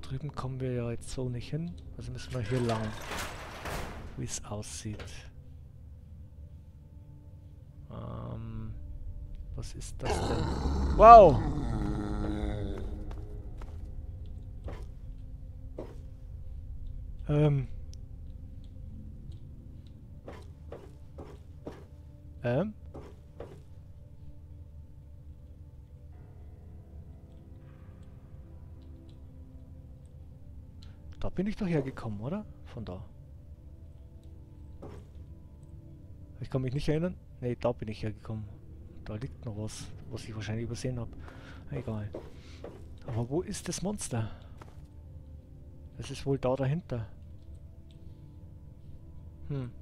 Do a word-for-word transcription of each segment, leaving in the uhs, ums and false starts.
drüben kommen wir ja jetzt so nicht hin. Also müssen wir hier lang. Wie es aussieht. Ähm, was ist das denn? Wow! Ähm. Ähm? Da bin ich doch hergekommen, oder? Von da. Ich kann mich nicht erinnern. Ne, da bin ich hergekommen. Da liegt noch was, was ich wahrscheinlich übersehen habe. Egal. Aber wo ist das Monster? Es ist wohl da dahinter. Hm.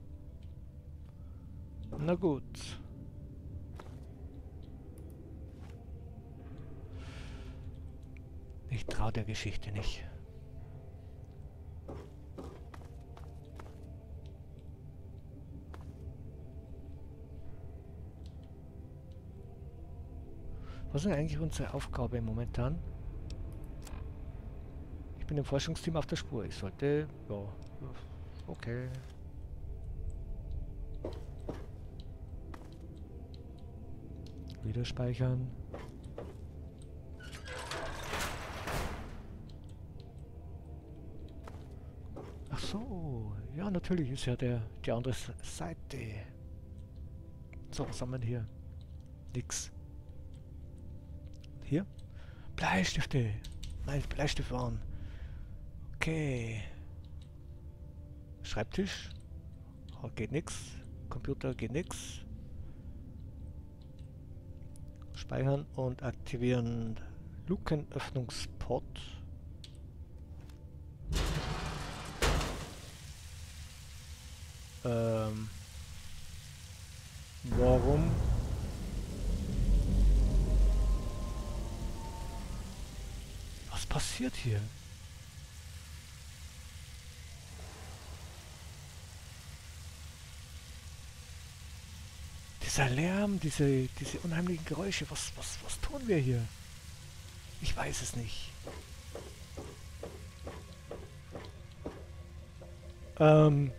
Na gut. Ich traue der Geschichte nicht. Was ist eigentlich unsere Aufgabe momentan? Ich bin im Forschungsteam auf der Spur. Ich sollte... Ja... Okay. Wieder speichern. Ach so. Ja, natürlich ist ja der, die andere Seite. So, was haben wir denn hier? Nix. Hier? Bleistifte. Nein, Bleistift waren. Okay. Schreibtisch. Oh, geht nix. Computer geht nix. Speichern und aktivieren. Lukenöffnungspot. Ähm. Warum? Was passiert hier? Dieser Lärm, diese, diese unheimlichen Geräusche, was, was, was tun wir hier? Ich weiß es nicht. Ähm.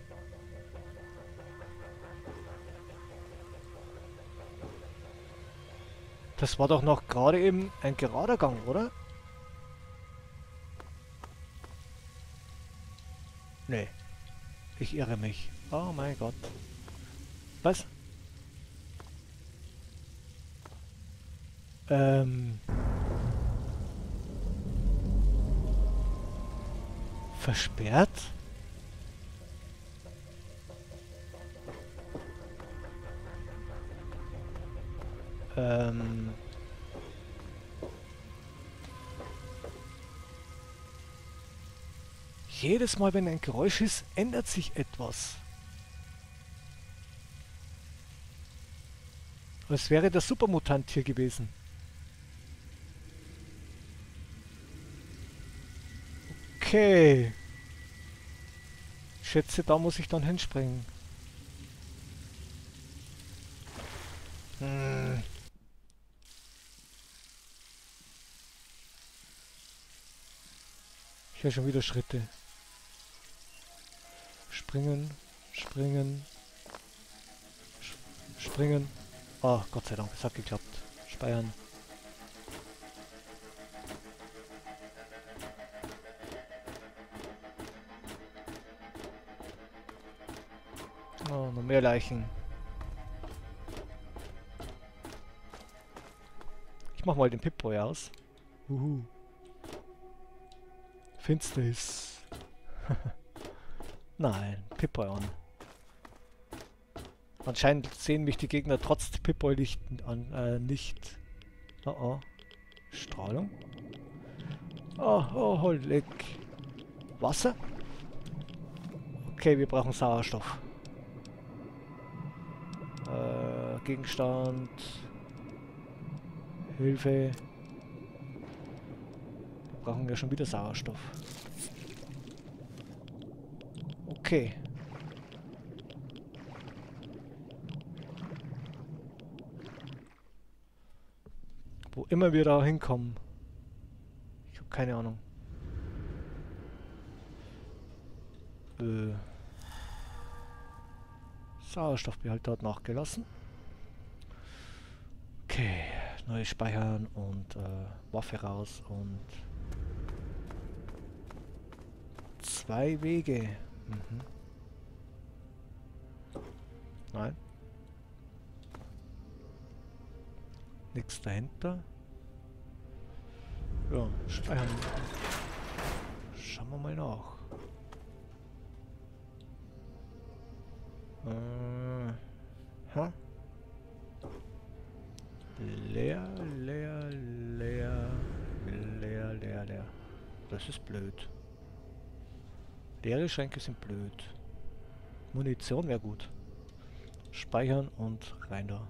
Das war doch noch gerade eben ein gerader Gang, oder? Nee. Ich irre mich. Oh mein Gott. Was? Ähm. Versperrt? Ähm. Jedes Mal, wenn ein Geräusch ist, ändert sich etwas. Als wäre der Supermutant hier gewesen. Okay. Ich schätze, da muss ich dann hinspringen. Hm. Ich höre schon wieder Schritte. Springen, springen, springen. Oh, Gott sei Dank, es hat geklappt. Speichern. Oh, noch mehr Leichen. Ich mach mal den Pip-Boy aus. Uhu. Finsternis. Nein, Pip-Boy an. Anscheinend sehen mich die Gegner trotz Pip-Boy-Licht an, äh, nicht. Oh oh. Strahlung. Oh, oh, Hollig. Wasser? Okay, wir brauchen Sauerstoff. Äh, Gegenstand. Hilfe. Wir brauchen ja schon wieder Sauerstoff. Okay. Wo immer wir da hinkommen. Ich habe keine Ahnung. Äh, Sauerstoffbehälter hat nachgelassen. Okay, neu speichern und äh, Waffe raus und zwei Wege. Mhm. Nein. Nichts dahinter. Ja, speichern. Schauen wir mal nach. Äh, ha? Leer, leer, leer, leer, leer, leer. Das ist blöd. Leere Schränke sind blöd. Munition wäre gut. Speichern und rein da.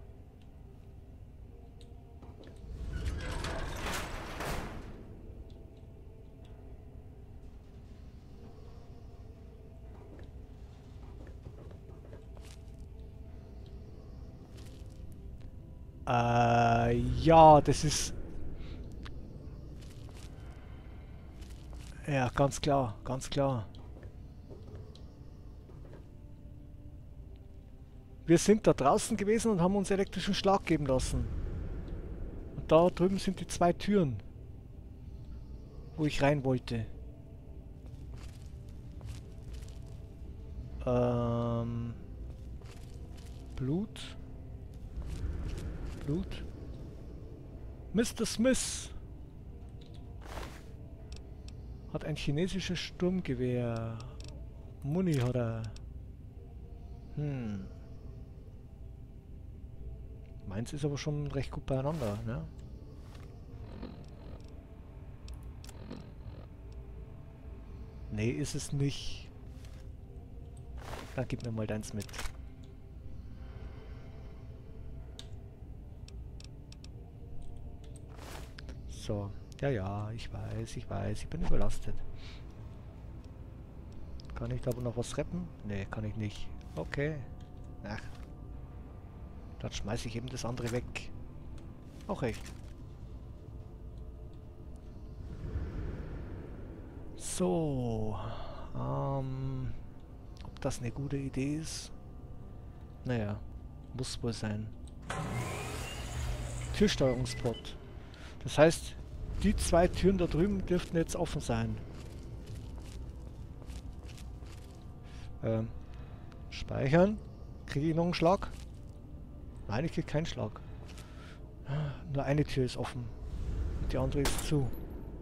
Äh, ja, das ist... Ja, ganz klar, ganz klar. Wir sind da draußen gewesen und haben uns elektrischen Schlag geben lassen. Und da drüben sind die zwei Türen, wo ich rein wollte. Ähm... Blut... Blut. Mister Smith hat ein chinesisches Sturmgewehr. Muni hat er. Hm. Meins ist aber schon recht gut beieinander, ne? Nee, ist es nicht. Dann gib mir mal deins mit. So, ja, ja, ich weiß, ich weiß, ich bin überlastet. Kann ich da aber noch was retten? Nee, kann ich nicht. Okay. Ach. Dann schmeiße ich eben das andere weg. Auch recht. So. Ähm, ob das eine gute Idee ist? Naja, muss wohl sein. Türsteuerungsport. Das heißt, die zwei Türen da drüben dürften jetzt offen sein. Ähm, speichern. Kriege ich noch einen Schlag? Nein, ich kriege keinen Schlag. Nur eine Tür ist offen. Und die andere ist zu.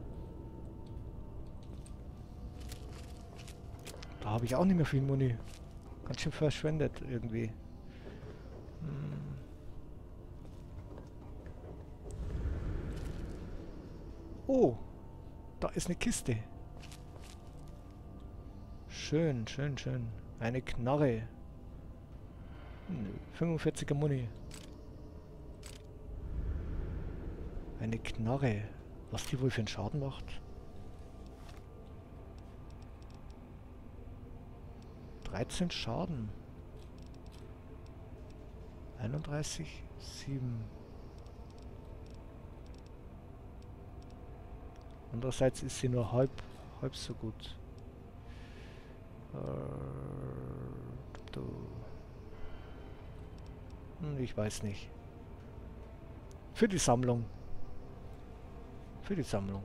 Da habe ich auch nicht mehr viel Muni. Ganz schön verschwendet irgendwie. Hm. Oh, da ist eine Kiste. Schön, schön, schön. Eine Knarre. fünfundvierziger Muni. Eine Knarre. Was die wohl für einen Schaden macht? dreizehn Schaden. einunddreißig, sieben. Andererseits ist sie nur halb, halb so gut. Äh, du. Hm, ich weiß nicht. Für die Sammlung. Für die Sammlung.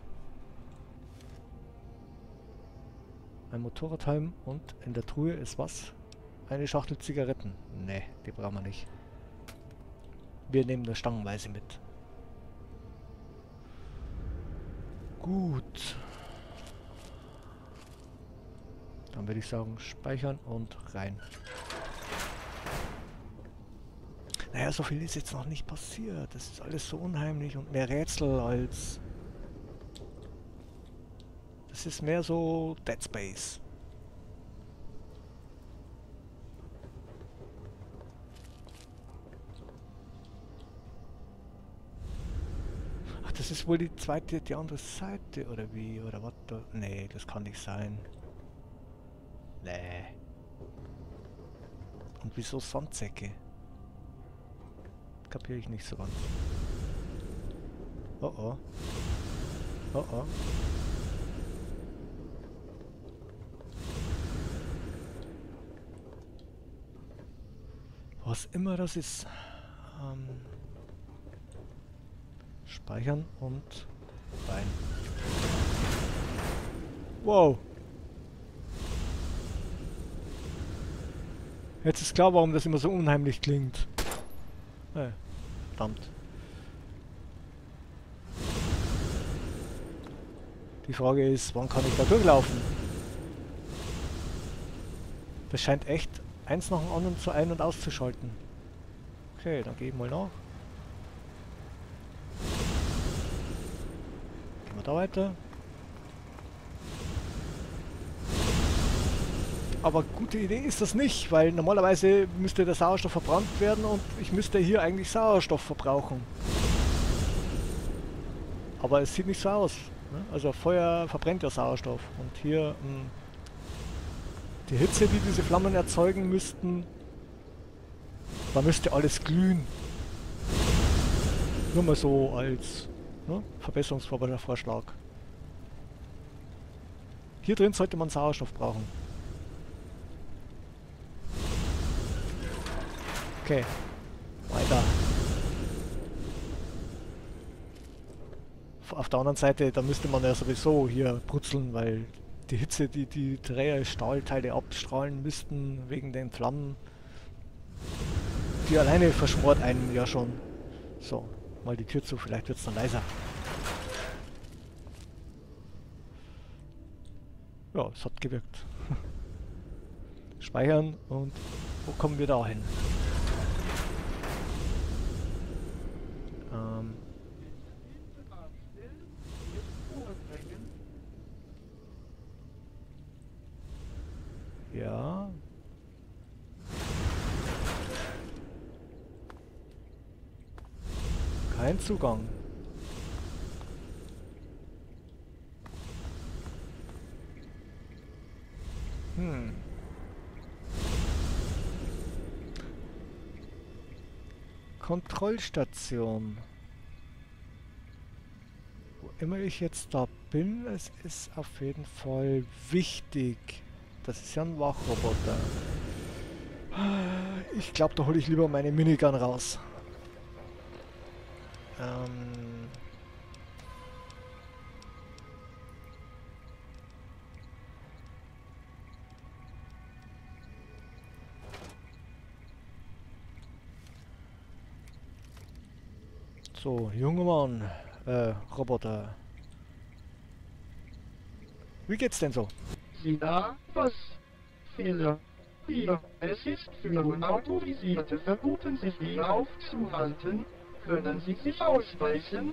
Ein Motorradhelm und in der Truhe ist was? Eine Schachtel Zigaretten. Ne, die brauchen wir nicht. Wir nehmen nur stangenweise mit. Gut. Dann würde ich sagen, speichern und rein. Naja, so viel ist jetzt noch nicht passiert. Das ist alles so unheimlich und mehr Rätsel als... Das ist mehr so Dead Space. Ach, das ist wohl die zweite, die andere Seite, oder wie? Oder was? Nee, das kann nicht sein. Nee. Und wieso Sandsäcke? Kapiere ich nicht so ganz. Oh oh. Oh oh. Was immer das ist. Ähm, speichern und rein. Wow. Jetzt ist klar, warum das immer so unheimlich klingt. Äh, verdammt. Die Frage ist, wann kann ich da durchlaufen? Das scheint echt eins nach dem anderen zu ein- und auszuschalten. Okay, dann gehe ich mal nach. Gehen wir da weiter. Aber gute Idee ist das nicht, weil normalerweise müsste der Sauerstoff verbrannt werden und ich müsste hier eigentlich Sauerstoff verbrauchen. Aber es sieht nicht so aus. Ne? Also Feuer verbrennt ja Sauerstoff und hier mh, die Hitze, die diese Flammen erzeugen müssten, da müsste alles glühen. Nur mal so als ne, Verbesserungsvorschlag. Hier drin sollte man Sauerstoff brauchen. Okay, weiter. Auf der anderen Seite, da müsste man ja sowieso hier brutzeln, weil die Hitze, die die drei Stahlteile abstrahlen müssten, wegen den Flammen, die alleine verschmort einem ja schon. So, mal die Tür zu, vielleicht wird es dann leiser. Ja, es hat gewirkt. Speichern und wo kommen wir da hin? Ähm ja. Kein Zugang. Hm. Kontrollstation. Wo immer ich jetzt da bin, es ist auf jeden Fall wichtig. Das ist ja ein Wachroboter. Ich glaube, da hole ich lieber meine Minigun raus. Ähm... So, junger Mann, äh, Roboter. Wie geht's denn so? Sie da, was? Fehler. Hier, es ist für Unautorisierte verboten, sich hier aufzuhalten. Können Sie sich ausweisen?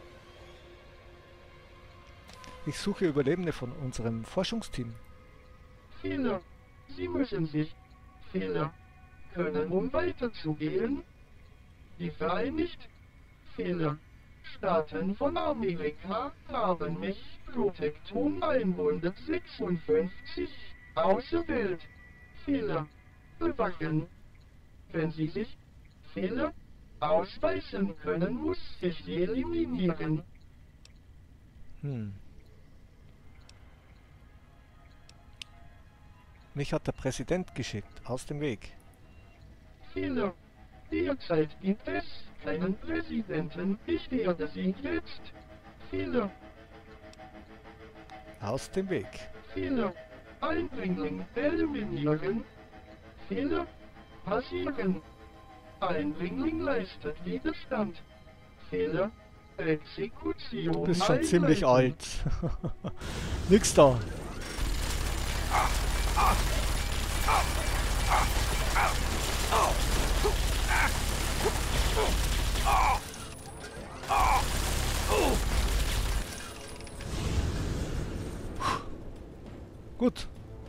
Ich suche Überlebende von unserem Forschungsteam. Fehler. Sie müssen sich. Fehler. Können, um weiterzugehen. Die Vereinigt. Fehler. Staaten von Amerika haben mich, Protekton hundertsechsundfünfzig, auserwählt. Fehler. Bewachen. Wenn Sie sich, Fehler, ausweisen können, muss ich sie eliminieren. Hm. Mich hat der Präsident geschickt. Aus dem Weg. Fehler. Derzeit gibt es keinen Präsidenten. Ich werde Sie jetzt. Fehler. Aus dem Weg. Fehler. Eindringling eliminieren. Fehler. Passieren. Eindringling leistet Widerstand. Fehler. Exekution. Du bist schon einleiten. ziemlich alt. Nix da. Gut.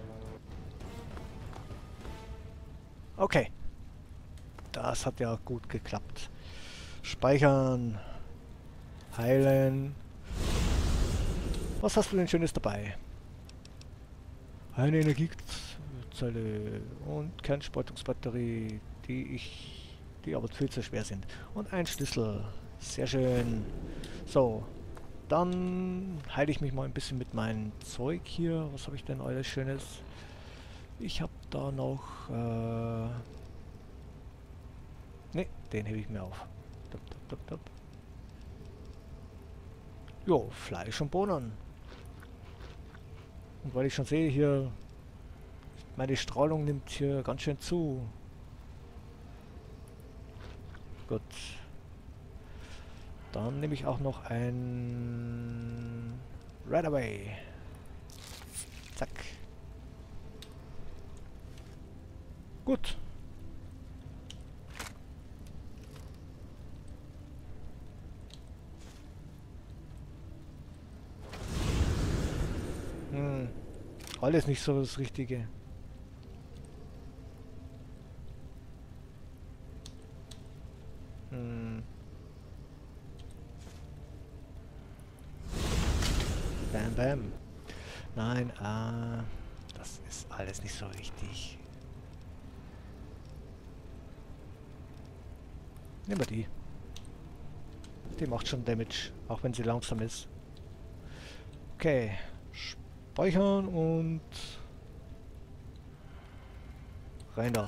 Okay. Das hat ja gut geklappt. Speichern. Heilen. Was hast du denn Schönes dabei? Eine Energiezelle und Kernspaltungsbatterie, die ich, die aber viel zu schwer sind. Und ein Schlüssel. Sehr schön. So. Dann heile ich mich mal ein bisschen mit meinem Zeug hier. Was habe ich denn alles Schönes? Ich habe da noch äh, Ne, den hebe ich mir auf. Dup, dup, dup, dup. Jo, Fleisch und Bohnen. Und weil ich schon sehe, hier meine Strahlung nimmt hier ganz schön zu. Gut. Dann nehme ich auch noch ein Right Away. Zack. Gut. Hm. Alles nicht so das Richtige. Hm. Bam, bam. Nein, äh, das ist alles nicht so richtig. Nehmen wir die. Die macht schon Damage, auch wenn sie langsam ist. Okay. Speichern und rein da.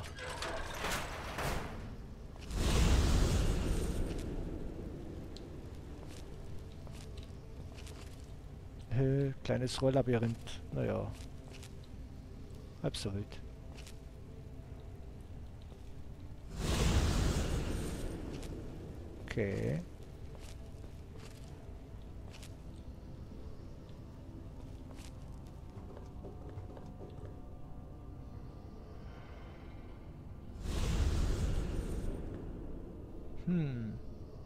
Äh, kleines Rohrlabyrinth. Naja. Halb so wild. Okay. Hm.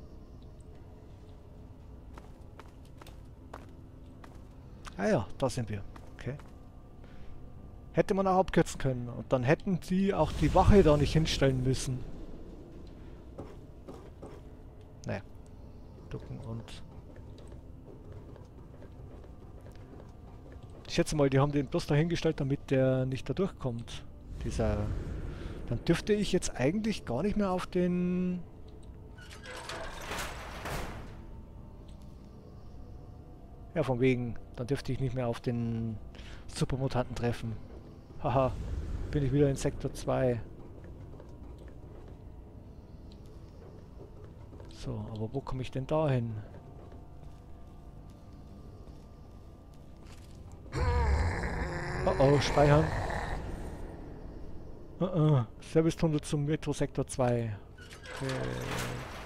Ah ja, da sind wir. Okay. Hätte man auch abkürzen können. Und dann hätten sie auch die Wache da nicht hinstellen müssen. Naja. Ducken und... Ich schätze mal, die haben den bloß dahingestellt, damit der nicht da durchkommt. Dieser... Dann dürfte ich jetzt eigentlich gar nicht mehr auf den... Ja, von wegen. Dann dürfte ich nicht mehr auf den Supermutanten treffen. Haha, bin ich wieder in Sektor zwei. So, aber wo komme ich denn da hin? Oh oh, speichern. Uh -uh. Servicetunnel zum Metro Sektor zwei. Okay.